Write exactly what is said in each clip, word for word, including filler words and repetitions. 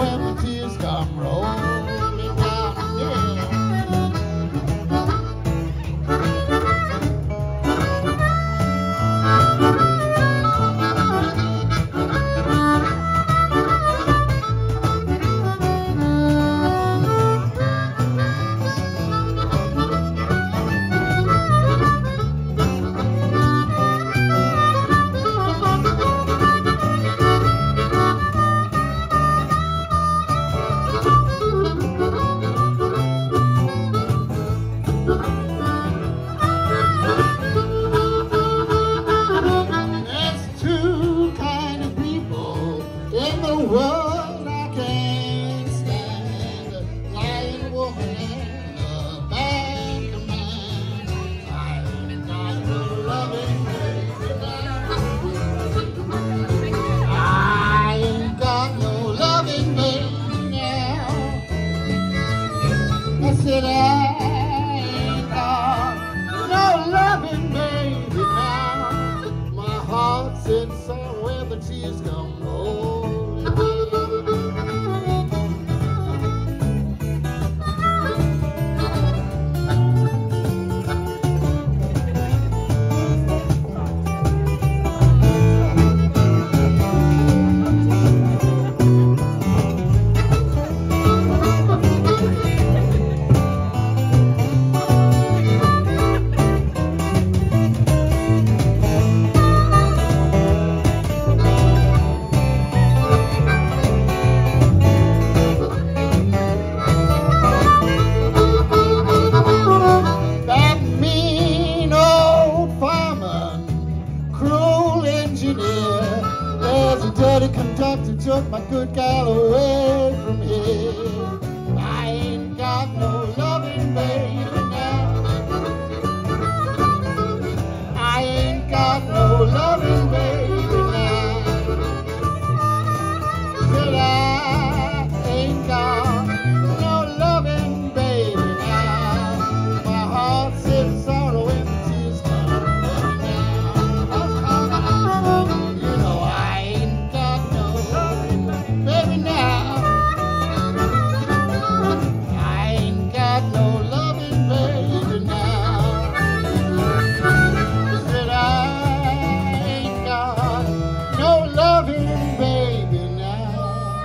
when the tears come rolling down the hill. World I can't stand, a lying woman and a bad man. I ain't got no loving baby now. I ain't got no loving baby now. I said I ain't got no loving baby now. My heart's in sorrow where the tears come rolling. There's a dirty conductor took my good gal away from here. I ain't got no loving baby now. I ain't got no loving baby now. Said I ain't got no loving baby now. My heart's in sorrow and the tears come running down. You know I ain't got no baby now. I ain't got no loving baby now. Said I ain't got no loving baby now.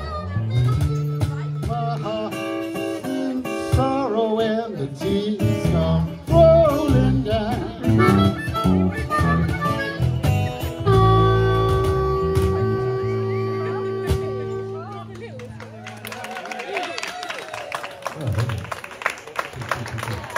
My heart's in sorrow and the tears come rolling down. Oh, okay.